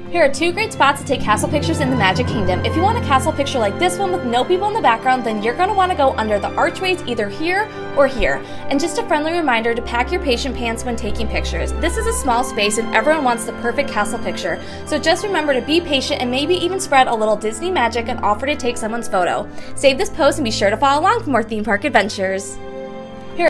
Here are 2 great spots to take castle pictures in the Magic Kingdom. If you want a castle picture like this one with no people in the background, then you're going to want to go under the archways either here or here. And just a friendly reminder to pack your patient pants when taking pictures. This is a small space and everyone wants the perfect castle picture, so just remember to be patient and maybe even spread a little Disney magic and offer to take someone's photo. Save this post and be sure to follow along for more theme park adventures.